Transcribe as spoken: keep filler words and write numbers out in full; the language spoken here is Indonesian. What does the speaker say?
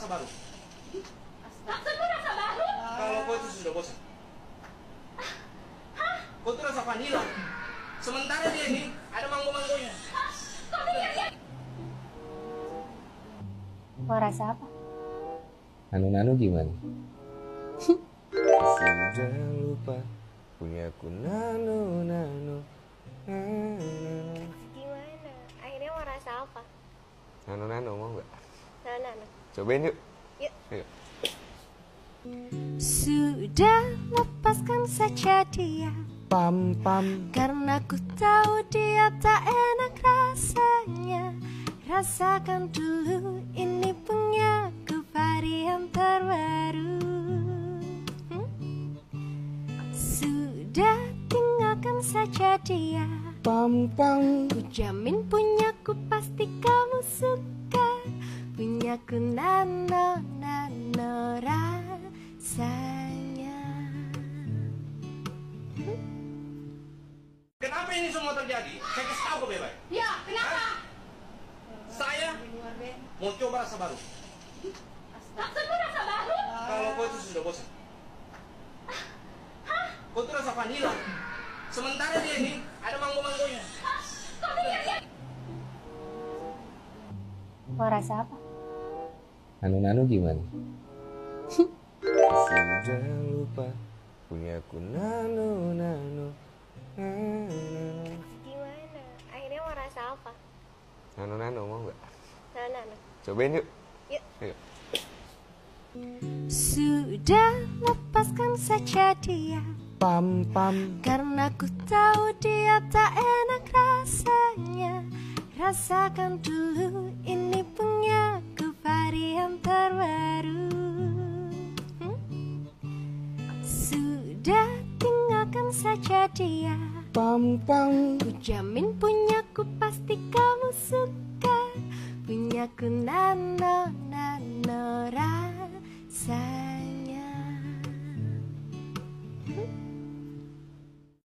baru. Maksudmu rasa baru? Kalau kau itu sudah bosan. Hah? Kau itu rasa vanila. Sementara dia ini ada manggo-manggonya. Kau pikir dia? Mau rasa apa? Nano-nano gimana? Sudah lupa punya aku nano-nano. Gimana? Akhirnya mau rasa apa? Nano-nano mau nggak? Nano-nano. Cobain yuk. Yuk. Yuk. Sudah lepaskan saja dia, Pam pam. karena ku tahu dia tak enak rasanya. Rasakan dulu, ini punya ku varian terbaru. hmm? Sudah tinggalkan saja dia, Pam pam. ku jamin punyaku pasti kamu suka. Punyaku nano nano rasanya. Kenapa ini semua terjadi? Saya kasih tahu kau bebek. Ya, kenapa? Saya mau coba rasa baru. Maksudmu rasa baru? Kalau kau itu sudah bosan. Hah? Kau itu rasa vanila. Sementara dia ini ada manggo-manggonya. Kau pikir dia? Mau rasa apa? Nano-nano gimana? Sudah lupa punya aku nano-nano. Gimana? Akhirnya mau rasa apa? Nano-nano mau nggak? Nano-nano. Cobain yuk. Yuk. Yuk. Sudah lepaskan saja dia, Pam pam. karena ku tahu dia tak enak rasanya. Rasakan dulu, ini punya ku varian terbaru. hmm? Sudah tinggalkan saja dia, Pam pam. ku jamin punyaku pasti kamu suka. Punyaku nano nano rasanya.